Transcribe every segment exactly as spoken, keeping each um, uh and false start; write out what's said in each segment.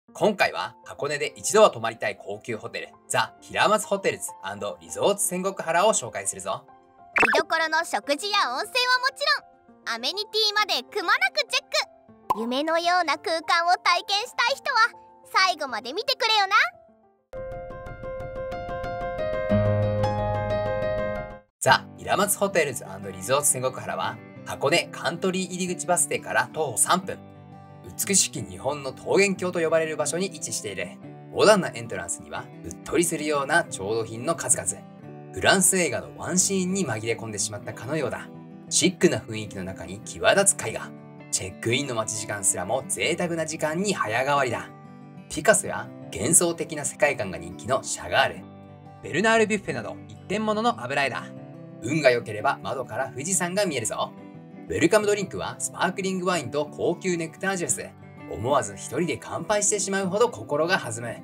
今回は箱根で一度は泊まりたい高級ホテルザ・平松ホテルズリゾーツ仙石原を紹介するぞ。 見どころの食事や温泉はもちろん、アメニティまでくまなくチェック。夢のような空間を体験したい人は最後まで見てくれよな。 ザ・平松ホテルズリゾーツ仙石原は箱根カントリー入り口バス停から徒歩さんぷん、美しき日本の桃源郷と呼ばれる場所に位置している。モダンなエントランスにはうっとりするような調度品の数々。フランス映画のワンシーンに紛れ込んでしまったかのようだ。シックな雰囲気の中に際立つ絵画。チェックインの待ち時間すらも贅沢な時間に早変わりだ。ピカソや幻想的な世界観が人気のシャガール、ベルナール・ビュッフェなど一点物の油絵だ。運が良ければ窓から富士山が見えるぞ。ウェルカムドリンクはスパークリングワインと高級ネクタージュース。思わず一人で乾杯してしまうほど心が弾む。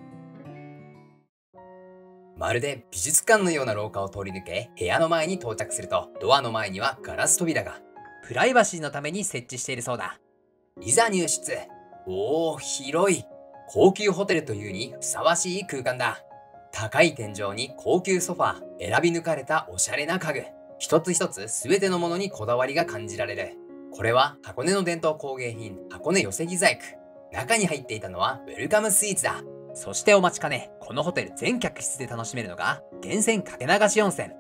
まるで美術館のような廊下を通り抜け、部屋の前に到着すると、ドアの前にはガラス扉が。プライバシーのために設置しているそうだ。いざ入室。おお、広い。高級ホテルというにふさわしい空間だ。高い天井に高級ソファー、選び抜かれたおしゃれな家具。一つ一つ全てのものにこだわりが感じられる。これは箱根の伝統工芸品、箱根寄木細工。中に入っていたのはウェルカムスイーツだ。そしてお待ちかね、このホテル全客室で楽しめるのが源泉かけ流し温泉。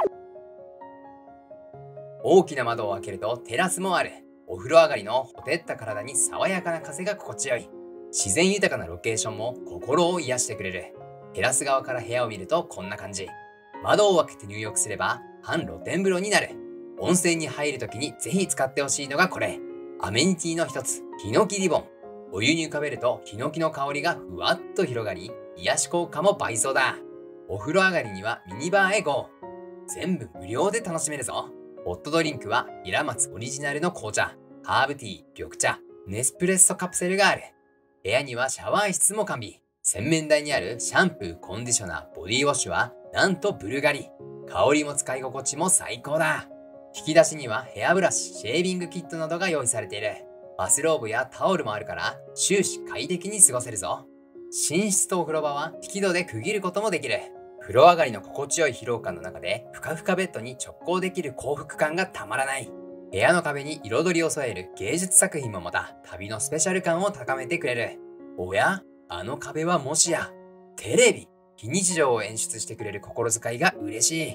大きな窓を開けるとテラスもある。お風呂上がりのほてった体に爽やかな風が心地よい。自然豊かなロケーションも心を癒してくれる。テラス側から部屋を見るとこんな感じ。窓を開けて入浴すれば半露天風呂になる。温泉に入るときにぜひ使ってほしいのがこれ。アメニティの一つ、ヒノキリボン。お湯に浮かべるとヒノキの香りがふわっと広がり、癒し効果も倍増だ。お風呂上がりにはミニバーへゴー。全部無料で楽しめるぞ。ホットドリンクは平松オリジナルの紅茶、ハーブティー、緑茶、ネスプレッソカプセルがある。部屋にはシャワー室も完備。洗面台にあるシャンプー、コンディショナー、ボディウォッシュはなんとブルガリ。香りも使い心地も最高だ。引き出しにはヘアブラシ、シェービングキットなどが用意されている。バスローブやタオルもあるから終始快適に過ごせるぞ。寝室とお風呂場は引き戸で区切ることもできる。風呂上がりの心地よい疲労感の中でふかふかベッドに直行できる幸福感がたまらない。部屋の壁に彩りを添える芸術作品もまた旅のスペシャル感を高めてくれる。おや、あの壁はもしやテレビ。非日常を演出してくれる心遣いが嬉しい。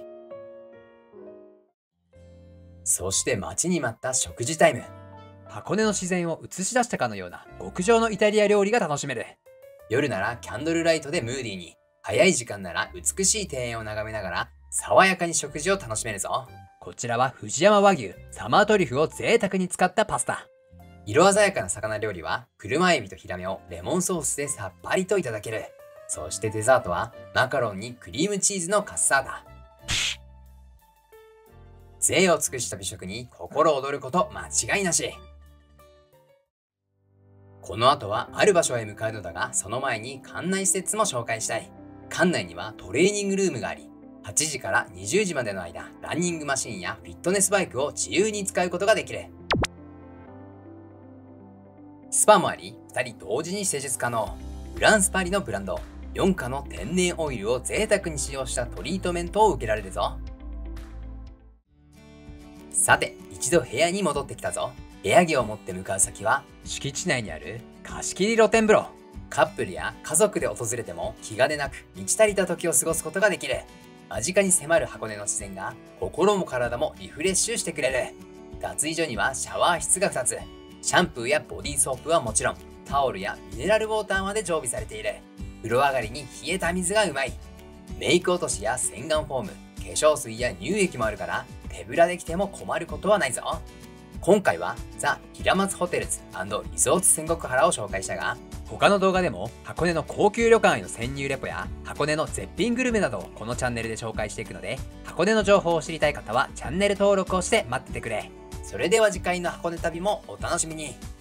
そして待ちに待った食事タイム。箱根の自然を映し出したかのような極上のイタリア料理が楽しめる。夜ならキャンドルライトでムーディーに、早い時間なら美しい庭園を眺めながら爽やかに食事を楽しめるぞ。こちらは藤山和牛サマートリュフを贅沢に使ったパスタ。色鮮やかな魚料理は車エビとヒラメをレモンソースでさっぱりといただける。そしてデザートはマカロンにクリームチーズのカッサータ。贅を尽くした美食に心躍ること間違いなし。この後はある場所へ向かうのだが、その前に館内施設も紹介したい。館内にはトレーニングルームがあり、はちじからにじゅうじまでの間、ランニングマシンやフィットネスバイクを自由に使うことができる。スパもあり、ふたり同時に施術可能。フランスパリのブランド、よんかの天然オイルを贅沢に使用したトリートメントを受けられるぞ。さて、一度部屋に戻ってきたぞ。部屋着を持って向かう先は、敷地内にある貸し切り露天風呂。カップルや家族で訪れても気兼ねなく満ち足りた時を過ごすことができる。間近に迫る箱根の自然が心も体もリフレッシュしてくれる。脱衣所にはシャワー室がふたつ。シャンプーやボディーソープはもちろん、タオルやミネラルウォーターまで常備されている。風呂上がりに冷えた水がうまい。メイク落としや洗顔フォーム、化粧水や乳液もあるから手ぶらで来ても困ることはないぞ。今回はザ・平松ホテルズリゾーツ仙石原を紹介したが、他の動画でも箱根の高級旅館への潜入レポや箱根の絶品グルメなどをこのチャンネルで紹介していくので、箱根の情報を知りたい方はチャンネル登録をして待っててくれ。それでは次回の箱根旅もお楽しみに。